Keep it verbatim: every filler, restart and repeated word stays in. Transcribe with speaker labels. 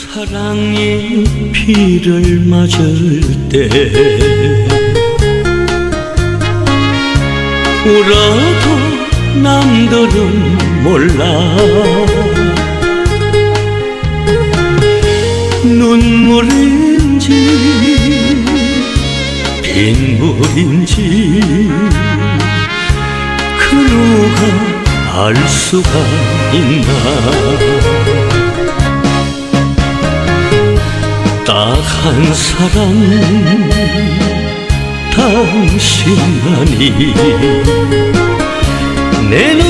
Speaker 1: 사랑의 비를 맞을 때 울어도 남들은 몰라. 눈물인지 빗물인지 그 누가 알 수가 있나. 딱 한 사람 당신만이 내